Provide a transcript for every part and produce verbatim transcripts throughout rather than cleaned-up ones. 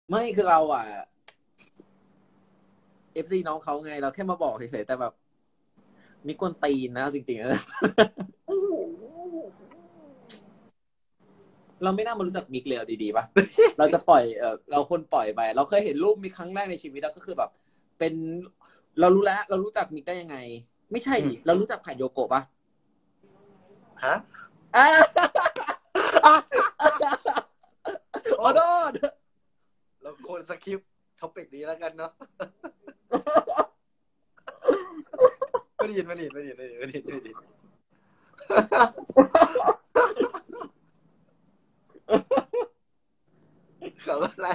ไม่คือเราอ่ะเอฟซีน้องเขาไงเราแค่มาบอกเฉยๆแต่แบบมีกวนตีนนะจริงๆนะเราไม่น่ามารู้จักมิกเลยดีๆป่ะเราจะปล่อยเออเราคนปล่อยไปเราเคยเห็นรูปมิกครั้งแรกในชีวิตแล้วก็คือแบบเป็นเรารู้แล้วเรารู้จักมิกได้ยังไงไม่ใช่ดิเรารู้จักผ่านโยโกะป่ะฮะขอโทษเราควรสคริปต์ท็อปิกนี้แล้วกันเนาะไม่ได้ยินไม่ได้ยินไม่ได้ยินไม่ได้ยินไม่ได้ยินไม่ได้ยินเขาอะไร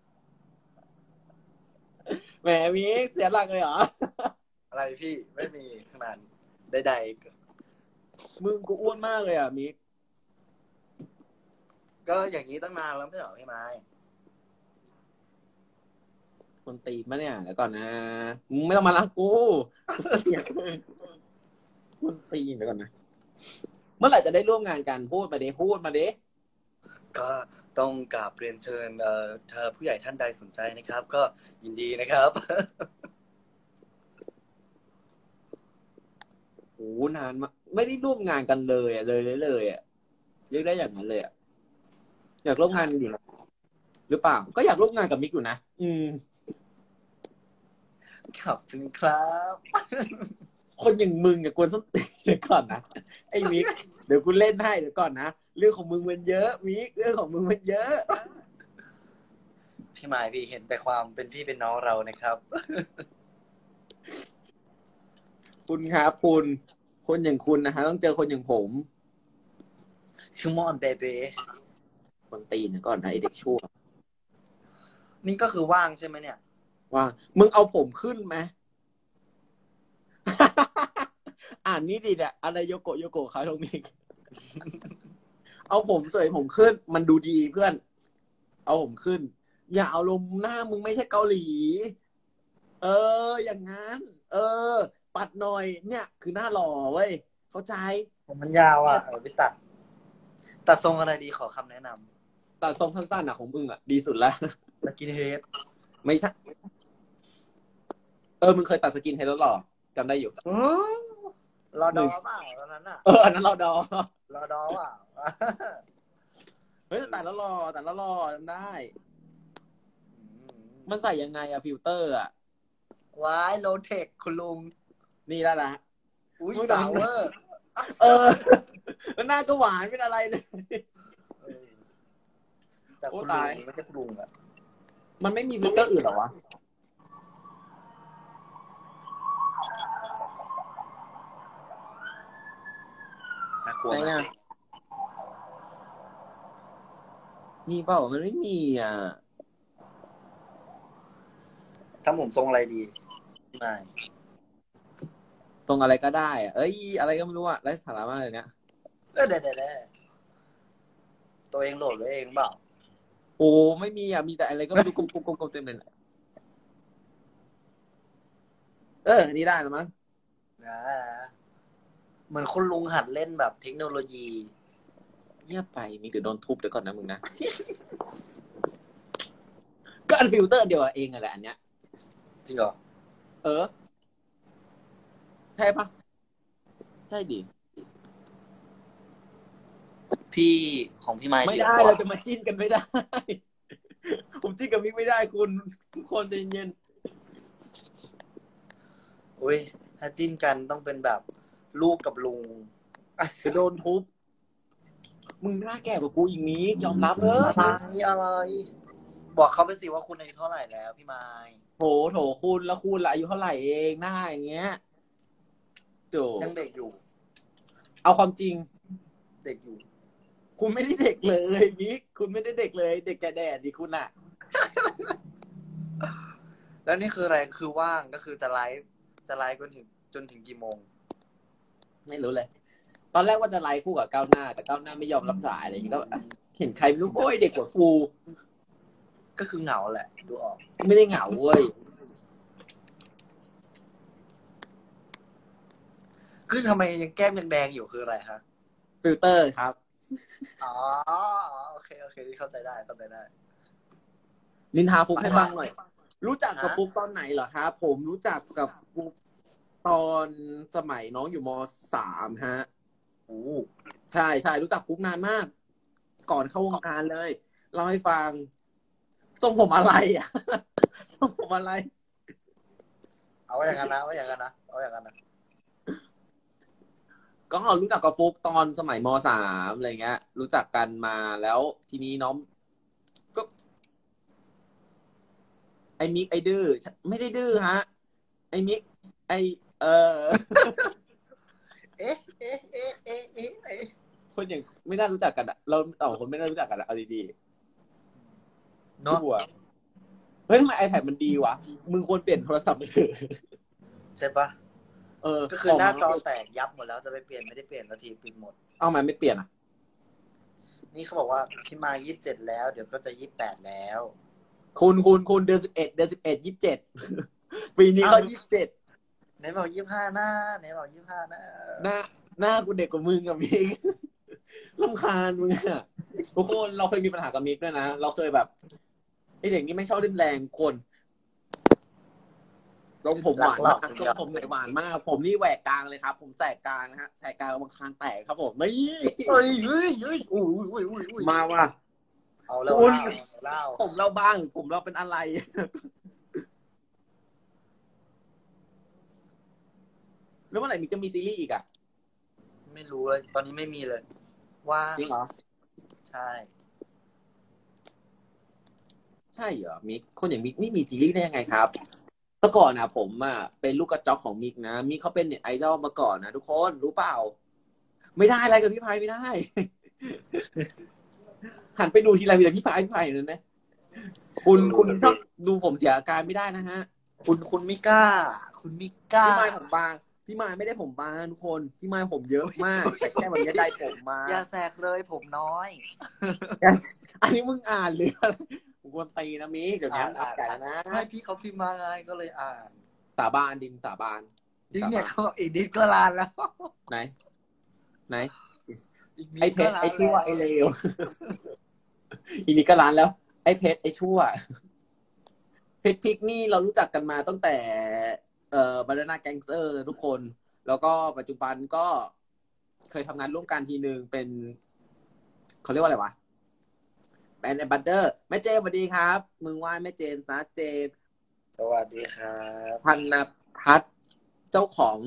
แหมมิกเสียหลักเลยเหรออะไรพี่ไม่มีขนาดใดๆมึงกูอ้วนมากเลยอ่ะมิกก็อย่างนี้ตั้งนานแล้วไม่เหรอพี่ไม้คนตีนมาเนี่ยเดี๋ยวก่อนนะมึงไม่ต้องมารักกูคนตีนเดี๋ยวก่อนนะเมื่อไหร่จะได้ร่วมงานกันพูดมาเด้พูดมาเด้ก็ต้องกราบเรียนเชิญเอ่อถ้าผู้ใหญ่ท่านใดสนใจนะครับก็ยินดีนะครับโอ้นานมาไม่ได้ร่วมงานกันเลยอ่ะเลยเลยเลยอ่ะเรียกได้อย่างนั้นเลยอ่ะอยากร่วมงานอยู่นะหรือเปล่าก็อยากร่วมงานกับมิกอยู่นะอืมขอบคุณครับคนอย่างมึงเนี่ยกวนส้นตีนเดี๋ยวก่อนนะไอ้มิกเดี๋ยวกูเล่นให้เดี๋ยวก่อนนะเรื่องของมึงมันเยอะมิกเรื่องของมึงมันเยอะพี่ไม้พี่เห็นแต่ความเป็นพี่เป็นน้องเรานะครับคุณครับคุณคนอย่างคุณนะฮะต้องเจอคนอย่างผม Come on baby คนตีนก่อนนะไอเด็กชั่วนี่ก็คือว่างใช่ไหมเนี่ยว่ามึงเอาผมขึ้นไหม อ่านนี่ดิเนี่ยอะไรโยโกะโยโกะเขาตรงนี้ เอาผมเสยผมขึ้นมันดูดีเพื่อนเอาผมขึ้นอย่าเอาลมหน้ามึงไม่ใช่เกาหลีเอออย่างงั้นเออปัดหน่อยเนี่ยคือหน้าหล่อเว้ยเข้าใจผมมันยาวอ่ะเออไปตัดตัดทรงอะไรดีขอคำแนะนำแต่ทรงสั้นๆอ่ะของมึงอ่ะดีสุดแล้วสกินเฮดไม่ใช่เออมึงเคยตัดสกินเฮดแล้วหรอจำได้อยู่รอดอเปล่าตอนนั้นอ่ะเอออันนั้นเราดอรอดอเปล่าเฮ้ยตัดแล้วหล่อตัดแล้วหล่อจำได้ มันใส่ยังไงอะฟิลเตอร์อะว้ายโลเทคคุณลุงนี่แล้วนะอุ้ยสาวเวอร์เออแล้วหน้าก็หวานเป็นอะไรเลยจากคุณลุงไม่ใช่คุณลุงอะมันไม่มีฟิลเตอร์อื่นหรอวะน่ากลัวมากมีเปล่ามันไม่มีอ่ะถ้าผมทรงอะไรดีไม่ตรงอะไรก็ได้อ่ะเอ้ยอะไรก็ไม่รู้อ่ะไร้สาระมากเลยเนี่ยเออเด็ดเด็ดตัวเองโหลดไว้เองเปล่าโอ้ไม่มีอ่ะมีแต่อะไรก็ไม่รู้กลมๆๆๆเต็มเลยเออนี่ได้แล้วมั้งนะเหมือนคุณลุงหัดเล่นแบบเทคโนโลยีเงียบไปมีเดี๋ยวโดนทุบเดี๋ยวก่อนนะมึงนะก็อันฟิลเตอร์เดียวเองอะแหละอันเนี้ยจริงเหรอเออใช่ปะใช่ดิพี่ของพี่ไม้ไม่ได้เราจะมาจิ้นกันไม่ได้ผมจิ้นกับมิกไม่ได้คุณทุกคนใจเย็นอุ้ยถ้าจิ้นกันต้องเป็นแบบลูกกับลุงจะโดนทุบมึงหน้าแก่กว่ากูอีกมิกยอมรับเถอะอะไรอะไรบอกเขาไปสิว่าคุณอายุเท่าไหร่แล้วพี่ไม้โถโถคุณแล้วคุณละอายุเท่าไหร่เองหน้าอย่างเงี้ยโถยังเด็กอยู่เอาความจริงเด็กอยู่คุณไม่ได้เด็กเลยมิกคุณไม่ได้เด็กเลยเด็กแก่แดดดิคุณอะแล้วนี่คืออะไรคือว่างก็คือจะไลฟ์จะไลฟ์จนถึงจนถึงกี่โมงไม่รู้เลยตอนแรกว่าจะไลฟ์คู่กับก้าวหน้าแต่ก้าวหน้าไม่ยอมรับสายอะไรอย่างเงี้ยก็เห็นใครไม่รู้โอ้ยเด็กกว่าฟูก็คือเหงาแหละดูออกไม่ได้เหงาเว้ยคือทำไมยังแก้มยังแดงอยู่คืออะไรฮะฟิลเตอร์ครับอ๋อโอเคโอเคเข้าใจได้เข้าใจได้นินทาฟุกให้บ้างหน่อยรู้จักกับฮะฟุกตอนไหนเหรอครับผมรู้จักกับฟุกตอนสมัยน้องอยู่มสามฮะโอ้ใช่ใช่รู้จักฟุกนานมาก ก่อนเข้าวงการเลยเล่าให้ฟังทรงผมอะไรอ่ะ ทรงผมอะไรเอาไว้อย่างนั้นนะเอาไว้อย่างนั้นนะเอาไว้อย่างนั้นนะก็รู้จักกับฟุกตอนสมัยมสามอะไรเงี้ย รู้จักกันมาแล้วทีนี้น้องก็ ไอ้มิกไอ้ดื้อไม่ได้ดื้อฮะ ไอ้มิกไอ้เออเอ๊ะเอ๊ะเอ๊ะเอ๊ะเอ๊ะเอ๊ะคนอย่างไม่น่ารู้จักกันอะเราสองคนไม่น่ารู้จักกันอะเอาดีๆเนาะชั่วเฮ้ยทำไม iPad มันดีวะมึงควรเปลี่ยนโทรศัพท์ไปเถอะใช่ปะเออก็คือหน้าจอแตกยับหมดแล้วจะไปเปลี่ยนไม่ได้เปลี่ยนสักทีปิดหมดเอามันไม่เปลี่ยนอ่ะนี่เขาบอกว่าพี่มายี่สิบเจ็ดแล้วเดี๋ยวก็จะยี่สิบแปดแล้วคุณคุณคุณเดือนสิบเอ็ดเดือนสิบเอ็ดยี่สิบเจ็ดปีนี้ก็ยี่สิบเจ็ดไหนบอกยี่สิบห้าหน้าไหนบอกยี่สิบห้าหน้าหน้าหน้ากูเด็กกว่ามึงกับมิก รำคาญมึงอะทุกคนเราเคยมีปัญหากับมิกด้วยนะเราเคยแบบไอเด็กนี้ไม่ชอบเล่นแรงคนตรงผมหวานมากตรงผมหวานมากผมนี่แหวกกลางเลยครับ ผมแสกกลางนะฮะแสกกลางบางคางแตกครับผมไม่เฮ้ยเฮ้ยเฮ้ยอุ้ยอุ้ยอุ้ยอุ้ยมาว่ะเอาแล้วคุณเล่าผมเราบ้างหรือผมเราเป็นอะไร แล้วเมื่อไหร่มิกจะมีซีรีส์อีกอ่ะไม่รู้เลยตอนนี้ไม่มีเลย ว่าจริงเหรอใช่ใช่เหรอมิกคนอย่างมิกไม่มีซีรีส์ได้ยังไงครับเมื่อก่อนนะผมอ่ะเป็นลูกกระจอกของมิกนะมิกเขาเป็นเน็ตไอดอลมาก่อนนะทุกคนรู้เปล่า ไม่ได้อะไรกับพี่พายไม่ได้ หันไปดูทีไรมีแต่พี่พายพี่พายอยู่นั่นนะคุณคุณชอบดูผมเสียอาการไม่ได้นะฮะคุณคุณมิก้า คุณมิก้าพี่มายผมบางพี่มายไม่ได้ผมบางทุกคนพี่มายผมเยอะมากแต่แค่วันนี้ได้ผมมาอย่าแสกเลยผมน้อยอันนี้มึงอ่านหรืออะไรผมควรตีนะมิกเดี๋ยวนี้อัดใจนะให้พี่เขาพิมพ์มาไงก็เลยอ่านสาบานดิมสาบานดิเนี่ยเขาอีกนิดก็ลานแล้วไหน ไหนอีกนิดไอเพชรก็ลานไอชั่วไอเลว อีนี้ก็ร้านแล้ว ไอเพชรไอชั่ว เพชรพริกนี่เรารู้จักกันมาตั้งแต่ เอ่อบานาน่าแก๊งเซอร์ทุกคน แล้วก็ปัจจุบันก็เคยทำงานร่วมกันทีนึงเป็นเขาเรียกว่าอะไรวะแบรนด์แอมบาสเดอร์แม่เจมสวัสดีครับ มึงว่าแม่เจมส์นะเจมส์สวัสดีครับพันนพัฒน์เจ้าของ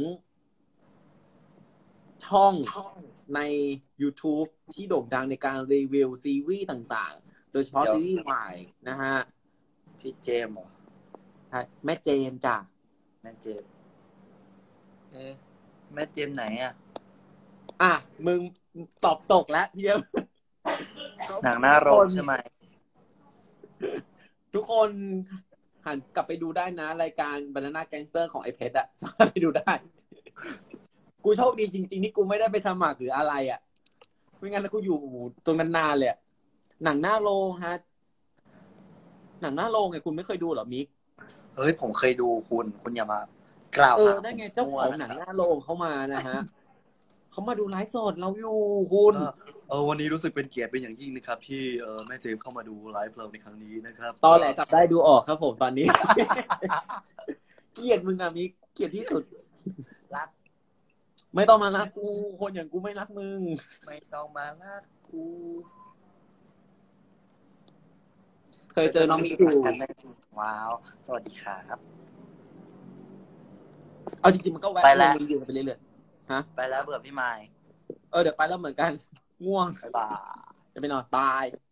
ช่องใน YouTube ที่โด่งดังในการรีวิวซีรีส์ต่างๆ โดยเฉพาะซีรีส์วายนะฮะพี่เจมส์เหรอแม่เจมส์จ้ะแม่เจมส์เอ๊ะแม่เจมส์ไหนอ่ะอ่ะ มึงตอบตกแล้วทีเดียวหนังหน้าโรงใช่ไหมทุกคนหันกลับไปดูได้นะ รายการ Banana Gangster ของไอเพชรอะสามารถไปดูได้ กูโชคดีจริงๆที่กูไม่ได้ไปสมัครหรืออะไรอะไม่งั้นกูอยู่ตรงนั้นนานเลยอะหนังหน้าโรงฮะ หนังหน้าโรงไงคุณไม่เคยดูเหรอมิกเฮ้ยผมเคยดูคุณคุณอย่ามากล่าวเออหานั่นไงผมเจ้าของหนังหน้าโรงเขามานะฮะ เขามาดูไลฟ์สดเราอยู่คุณเออเออวันนี้รู้สึกเป็นเกียรติเป็นอย่างยิ่งนะครับที่เออแม่เจมส์เข้ามาดูไลฟ์เราในครั้งนี้นะครับตอนแหละจับได้ดูออกครับผมตอนนี้ เกลียดมึงอะมิกเกลียดที่สุดรักไม่ต้องมารักกู คนอย่างกูไม่รักมึงไม่ต้องมารักกูเคยเจอน้องมิกอยู่ว้าว สวัสดีครับเอาจริงๆมันก็แวะไปแล้วเรียนอยู่ไปเรื่อยๆฮะไปแล้วเบื่อพี่ไมค์เออเดี๋ยวไปแล้วเหมือนกัน ง่วงบ๊ายบายจะไปนอนบาย